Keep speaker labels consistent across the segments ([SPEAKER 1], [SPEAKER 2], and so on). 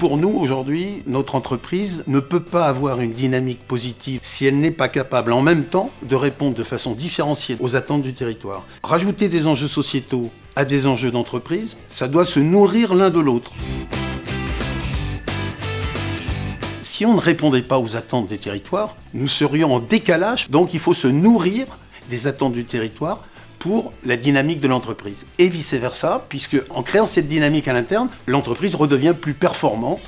[SPEAKER 1] Pour nous, aujourd'hui, notre entreprise ne peut pas avoir une dynamique positive si elle n'est pas capable, en même temps, de répondre de façon différenciée aux attentes du territoire. Rajouter des enjeux sociétaux à des enjeux d'entreprise, ça doit se nourrir l'un de l'autre. Si on ne répondait pas aux attentes des territoires, nous serions en décalage. Donc il faut se nourrir des attentes du territoire pour la dynamique de l'entreprise. Et vice-versa, puisque en créant cette dynamique à l'interne, l'entreprise redevient plus performante.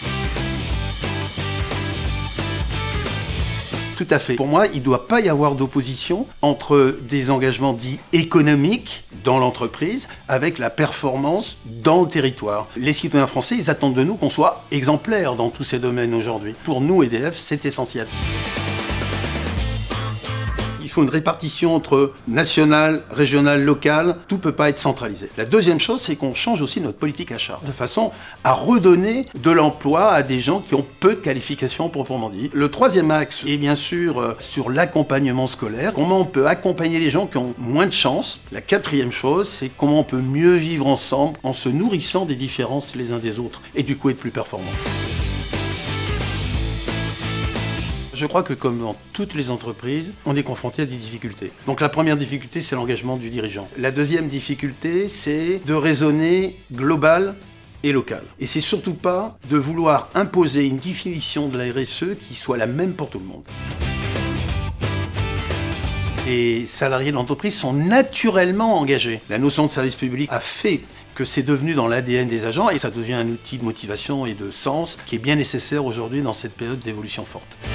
[SPEAKER 1] Tout à fait. Pour moi, il ne doit pas y avoir d'opposition entre des engagements dits économiques dans l'entreprise avec la performance dans le territoire. Les citoyens français, ils attendent de nous qu'on soit exemplaires dans tous ces domaines aujourd'hui. Pour nous, EDF, c'est essentiel. Il faut une répartition entre national, régional, local. Tout ne peut pas être centralisé. La deuxième chose, c'est qu'on change aussi notre politique achat, de façon à redonner de l'emploi à des gens qui ont peu de qualifications proprement dit. Le troisième axe est bien sûr sur l'accompagnement scolaire. Comment on peut accompagner les gens qui ont moins de chance. La quatrième chose, c'est comment on peut mieux vivre ensemble en se nourrissant des différences les uns des autres et du coup être plus performant. Je crois que comme dans toutes les entreprises, on est confronté à des difficultés. Donc la première difficulté, c'est l'engagement du dirigeant. La deuxième difficulté, c'est de raisonner global et local. Et c'est surtout pas de vouloir imposer une définition de la RSE qui soit la même pour tout le monde. Les salariés de l'entreprise sont naturellement engagés. La notion de service public a fait que c'est devenu dans l'ADN des agents et ça devient un outil de motivation et de sens qui est bien nécessaire aujourd'hui dans cette période d'évolution forte.